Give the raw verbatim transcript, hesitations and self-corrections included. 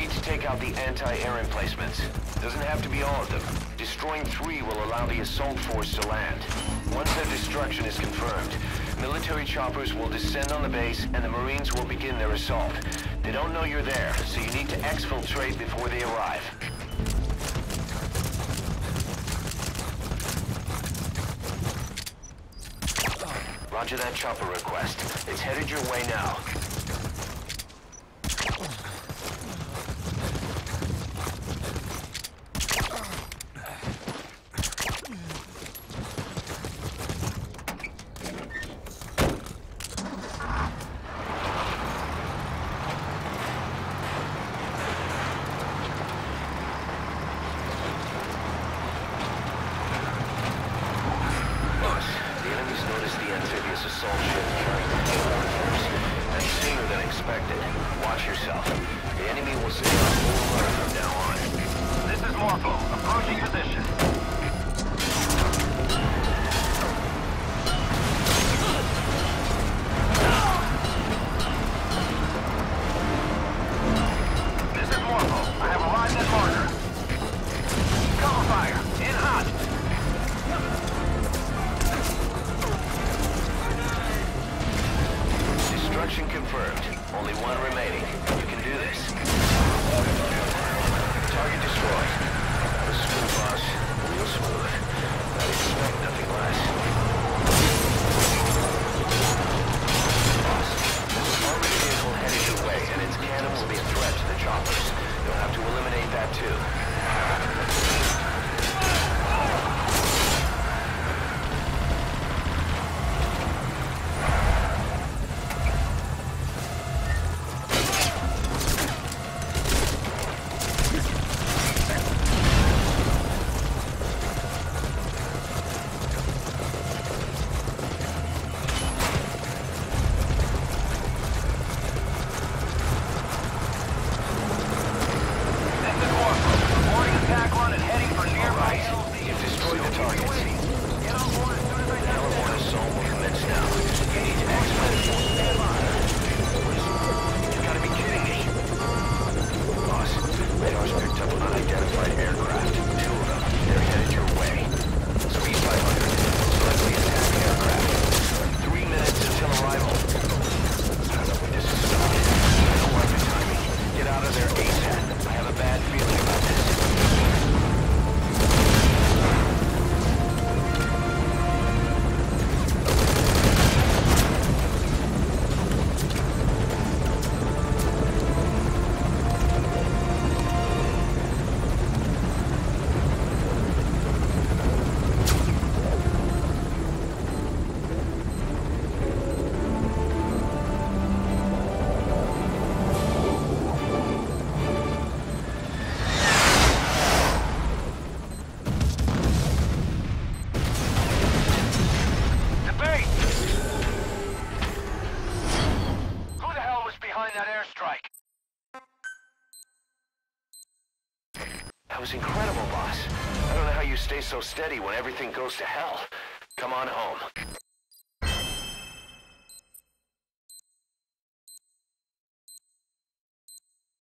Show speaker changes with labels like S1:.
S1: need to take out the anti-air emplacements. Doesn't have to be all of them. Destroying three will allow the assault force to land. Once their destruction is confirmed, military choppers will descend on the base and the Marines will begin their assault. They don't know you're there, so you need to exfiltrate before they arrive. Roger that chopper request. It's headed your way now. Assault ship carrying the takeover force. That's sooner than expected. Watch yourself. The enemy will stay on full alert from now on.
S2: This is Morpho. Approaching position. This is Morpho. I have arrived at marker. Cover fire. In hot.
S1: Destruction confirmed. Only one remaining. You can do this. Target destroyed. That was smooth, boss. Real smooth. I'd expect nothing less. Boss, there's a armored vehicle headed your way, and its cannon will be a threat to the choppers. You'll have to eliminate that too. That was incredible, boss. I don't know how you stay so steady when everything goes to hell. Come on home.